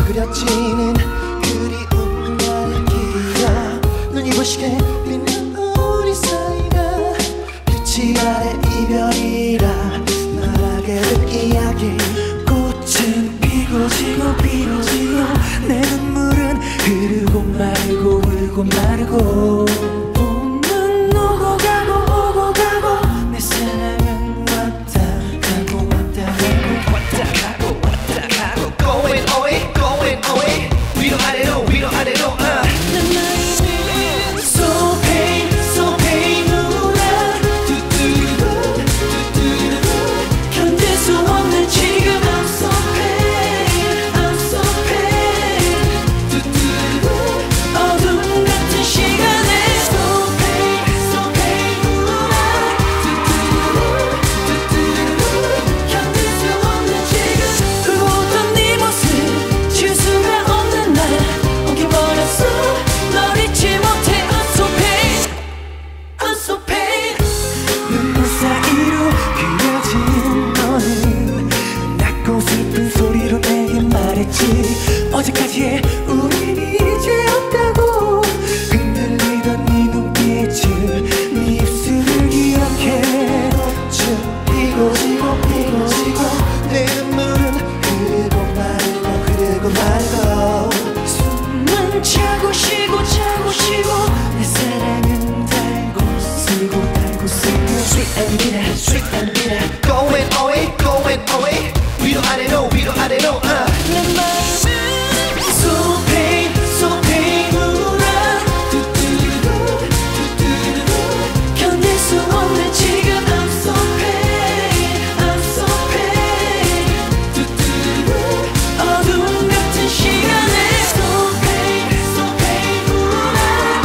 흐려지는 그리운 나의 기억 눈이 부시게 빛난 우리 사이가 빛이 아래 이별이라 말하게 된 이야기 꽃은 피고 지고 피고 지고 내 눈물은 흐르고 마르고 흐르고 마르고 봄은 오고 가고 오고 가고 내 사랑은 왔다 가고 왔다 가고 왔다 가고 왔다 가고 going away going away 위로 아래로 위로 아래로 내 마음은 so pain so pain 우라 두두두 두두두 견딜 수 없는 지금 I'm so pain I'm so pain 두두두 어둠 같은 시간에 so pain so pain 우라 두두두 두두두 견딜 수 없는 지금 울고 웃던 네 모습 지울 수가 없는 날 엉켜버렸어 널 잊지 못해 I'm so pain I'm so pain 눈물 사이로 그려진 너는 낮고 슬픈 소리로 내게 말했지 어제까지의 우린 이제 없다고 흔들리던 네 눈빛을 네 입술을 기억해 꽃은 피고 지고 피고 지고 내 눈물은 흐르고 말고 흐르고 말고 숨은 차고 쉬고 차고 쉬고 내 사랑은 달고 쓰고 달고 쓰고 Sweet and bitter sweet and bitter going away going away 위로 아래로 위로 아래로 내 마음은 so pain so pain 우라 두두두 두두두 견딜 수 없는 지금 I'm so pain I'm so pain 두두두 어둠 같은 시간에 so pain so pain 우라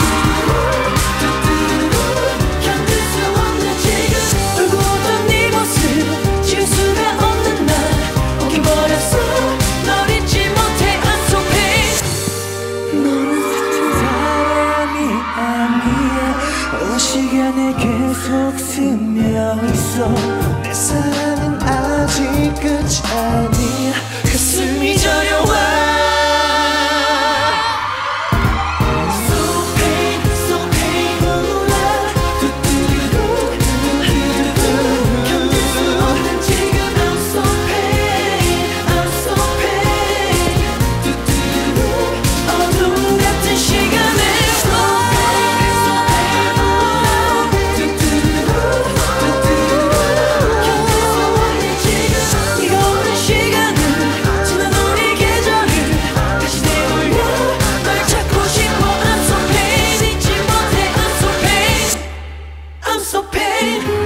두두두 두두두 견딜 수 없는 지금 울고 웃던 네 모습 지울 수가 없는 날 엉켜버렸어 널 잊지 못해 I'm so pain 너는 같은 사람이 아니야 시간에 계속 스며 있어 내 사랑은 아직 끝이 아니야 가슴이 저려와 So pain, so pain 우라 두두두 두두두 견딜 수 없는 지금 I'm so pain I'm so pain 두두두 어둠 같은 시간에 So pain, so pain 우라 두두두 두두두 견딜 수 없는 지금 네가 없는 시간은 지난 우리 계절을 다시 되돌려 널 찾고 싶어 I'm so pain 잊지 못해 I'm so pain I'm so pain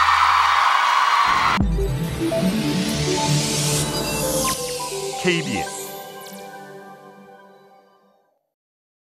KBS